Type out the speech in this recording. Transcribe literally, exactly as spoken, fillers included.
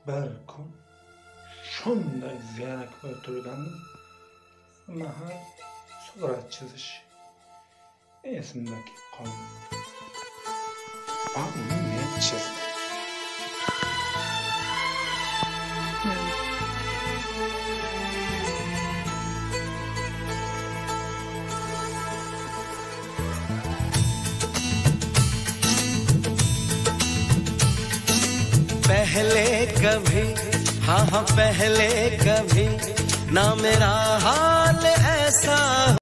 Berko şunday ziyaret oturganız mahal surat çiziş esimdeki konu. Onu ne çizdi? पहले कभी हाँ हाँ पहले कभी ना मेरा हाल ऐसा